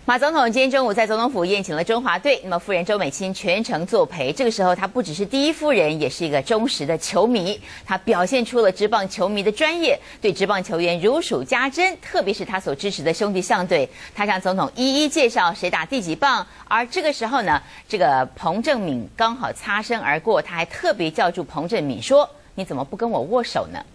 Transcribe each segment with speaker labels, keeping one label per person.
Speaker 1: 马总统今天中午在总统府宴请了中华队，那么夫人周美青全程作陪。这个时候，她不只是第一夫人，也是一个忠实的球迷。她表现出了职棒球迷的专业，对职棒球员如数家珍，特别是她所支持的兄弟象队，她向总统一一介绍谁打第几棒。而这个时候呢，这个彭政闵刚好擦身而过，他还特别叫住彭政闵说：“你怎么不跟我握手呢？”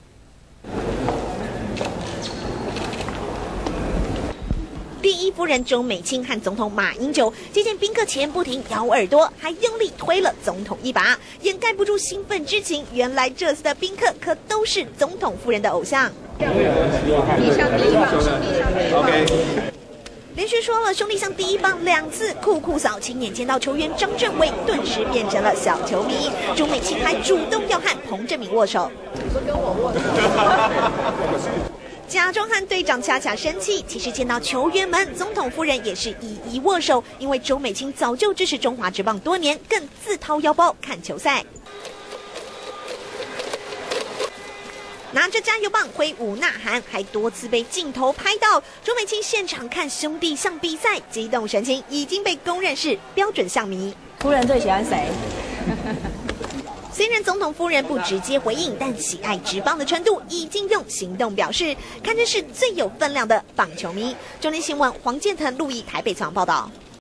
Speaker 2: 第一夫人周美青和总统马英九接见宾客前不停摇耳朵，还用力推了总统一把，掩盖不住兴奋之情。原来这次的宾客可都是总统夫人的偶像。
Speaker 3: 地上第一棒，兄弟上第一棒。
Speaker 2: 连续说了兄弟像第一棒2次，酷嫂亲眼见到球员张振伟，顿时变成了小球迷。周美青还主动要和彭政闵握手。
Speaker 3: 你说跟我握手？
Speaker 2: 假装和队长恰恰生气，其实见到球员们，总统夫人也是一一握手。因为周美青早就支持中华职棒多年，更自掏腰包看球赛，拿着加油棒挥舞呐喊，还多次被镜头拍到。周美青现场看兄弟象比赛，激动神情已经被公认是标准象迷。
Speaker 3: 夫人最喜欢谁？
Speaker 2: 虽然总统夫人不直接回应，但喜爱职棒的程度已经用行动表示，堪称是最有分量的棒球迷。中天新闻黄建腾、陆毅台北采访报道。